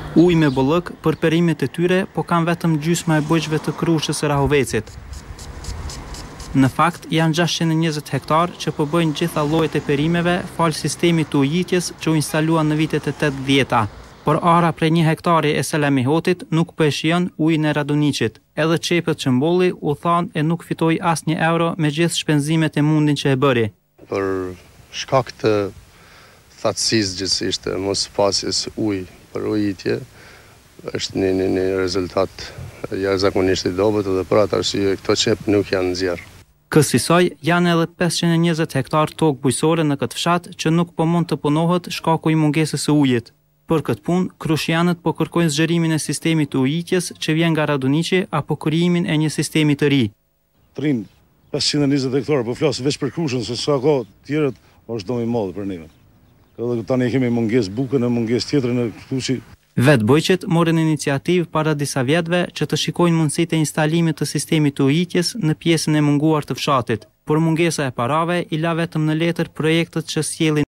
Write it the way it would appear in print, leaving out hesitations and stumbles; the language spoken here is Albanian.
Ujë me bollëk për perimet e tyre, po kanë vetëm gjysma e bujqve të Krushës së Rahovecit. Në fakt, janë 620 hektar që po bëjnë gjitha llojet e perimeve falë sistemit të ujitjes që u instalua në vitet e 80-ta. Por ara prej 1 hektari e Selamihotit nuk po e shijon ujin e Raduniqit. Edhe çepët që mbolli u thanë e nuk fitoi asnjë euro me gjithë shpenzimet e mundin që e bëri. Për shkak të thatësisë gjithsesi, mos pasjes ujë për ujitje, është një rezultat jashtëzakonisht i dobët dhe për atë arsye këto çep nuk janë nxjerr. Kësaj janë edhe 520 hektar tokë bujqësore në këtë fshat që nuk po mund të punohet shkaku i mungesës së ujit. Për këtë punë, krushianët po kërkojnë zgjerimin e sistemit të ujitjes që vjen nga Raduniqi apo krijimin e një sistemi të ri. Trim 520 hektar, po flas veç për Krushën, se sa ka tjerët është dom i madh për ne. Edhe tani kemi mungesë bukën e mungesë tjetër në Krushi. Vetë bujqet morën iniciativë para disa vjetëve që të shikojnë mundësitë e instalimit të sistemit të ujitjes në pjesën e munguar të fshatit, por mungesa e parave i la vetëm në letër projektet që sjellin